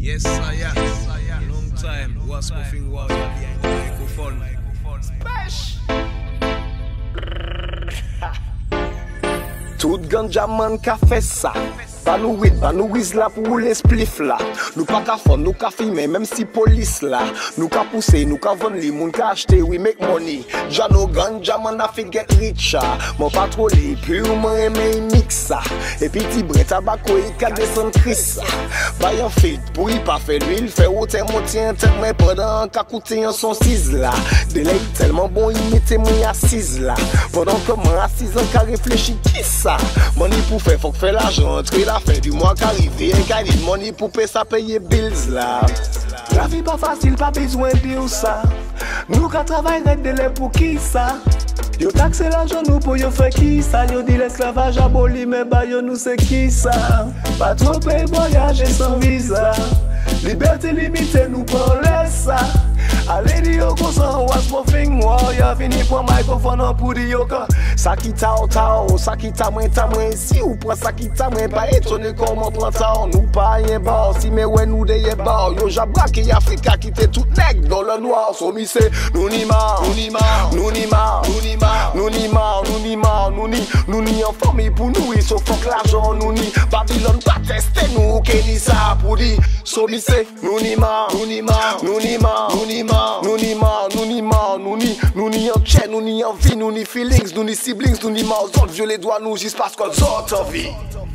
Yes, sire. Long time. What's moving while you're behind the microphone? Smash! Tout ganja man ka fè sa. Ba nou wiz la pou roule spliff la. Nou pa ka fon, nou ka filme, même si police la. Nou ka pousse, nou ka vendre li, moun ka achete, we make money. Jano ganja man a fi get rich. Mon patroli, pure man reme y mixa. Et puis ti bre tabako y ka descend Chris. Bayan fit, pou y pa fè l'huile, fè ote monti en tête, mais pendant ka koute yon son 6 la. Délai tellement bon, y mette moi assise la. Pendant que moi assise, an ka réfléchi qui ça? Money pou fè, fok fè l'argent, entre la fin du mois qu'arrivé, et qu'à need money pour payer ça, payer bills là. La vie pas facile, pas besoin de dire ça. Nous qu'à travailler de l'air pour qui ça? Yo taxe l'argent nous pour yo faire qui ça? Yo dit l'esclavage aboli, mais bah yo nous c'est qui ça? Pas trop payer voyager sans visa. Liberté limitée, nous parler ça. Allez di yo konsan, what's moving war? Ya vini pou microphone an pou di yo ka. Sa ki ta ou, sa ki ta mwen. Si ou pran sa ki ta mwen, pa etone koman pran ta ou. Nou pa yen bar, si me wè nou de ye bar. Yo jabrake Afrika kite tout nek dans le noir. So mi se, nou ni mar, nou ni en famille pou nou. So fok l'argent nou ni. Babylon pa teste nou, ke ni sa pou di. So mi se, nou ni mar, nou ni en chaîne, nous ni en vie, nous ni feelings, nous ni siblings, nous ni mausons, vieux les doigts nous juste parce qu'on sort en vie.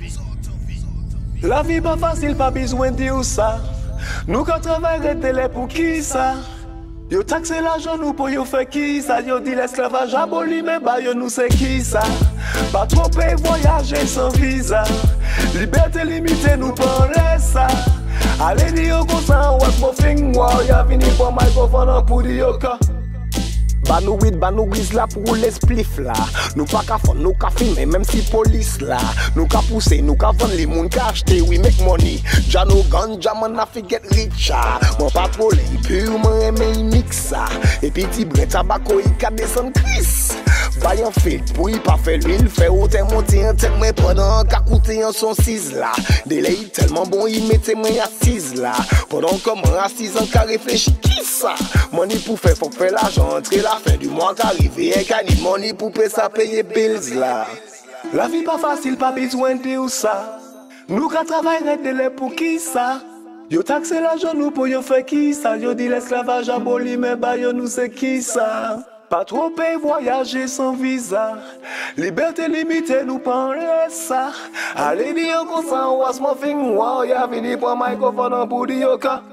La vie pas facile, pas besoin de dire ça. Nous quand travaillons télé pour qui ça? Yo taxe l'argent nous pour yo faire qui ça? Yo dit l'esclavage aboli, mais bah yo nous c'est qui ça? Pas trop payer voyager sans visa. Liberté limitée, nous parler ça. Allez di yo konsan, what's moving war? Ya vini pou microphone an pou di yo ka. Ba nou wiz la pou roule spliff la. Nou pa ka fon, nou ka filme, même si police la. Nou ka pousse, nou ka vendre li, moun ka achete, we make money. Jano ganja man a fi get rich. Mon patroli, pure man reme y mixa. Et puis ti bre tabako y ka descend Chris. Bayan fit, pou y pa fè l'huile, fè ote monti en tête, mais pendant ka koute yon son 6 la. Délai tellement bon, y mette moi assise la. Pendant que moi assise, an ka réfléchi qui ça? Money pou fè, fok fè l'argent, entre la fin du mois qu'arrivé, et qu'à need money pour payer ça, payer bills là. La vie pas facile, pas besoin de dire ça. Nous qu'à travailler de l'air pour qui ça? Yo taxe l'argent nous pour yo faire qui ça? Yo dit l'esclavage aboli, mais bah yo nous c'est qui ça? Pas trop payer voyager sans visa. Liberté limitée, nous parler ça. Allez di yo konsan, what's moving war? Ya vini pour microphone an pou di yo ka.